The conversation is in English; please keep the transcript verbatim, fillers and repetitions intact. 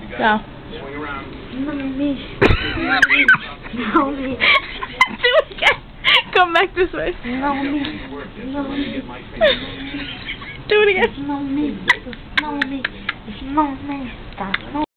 Go. No me. No me. Do it again. Come back this way. No me. No me. Do it again. No me. No me. No me. Stop.